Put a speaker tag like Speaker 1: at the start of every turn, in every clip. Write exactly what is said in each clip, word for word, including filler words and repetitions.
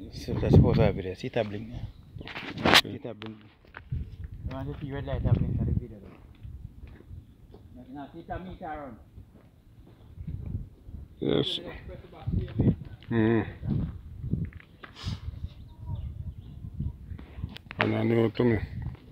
Speaker 1: So that's supposed to have it. See that blink. See that blink. You want to see red light that blink on the video though? Now see that meter run.
Speaker 2: Yes. Mm. And I know to me.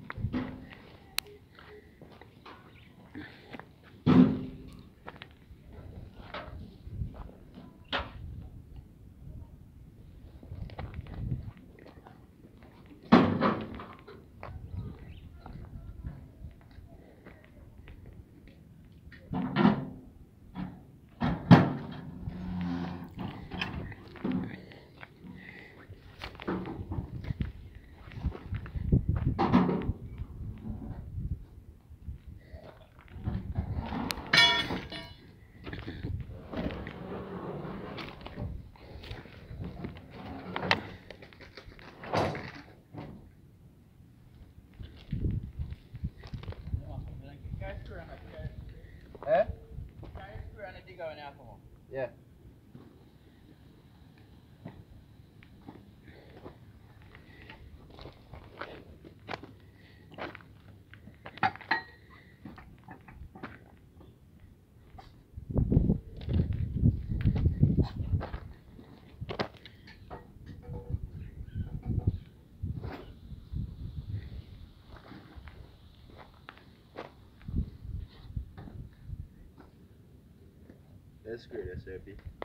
Speaker 1: Eh? Yeah. That's great, S R P.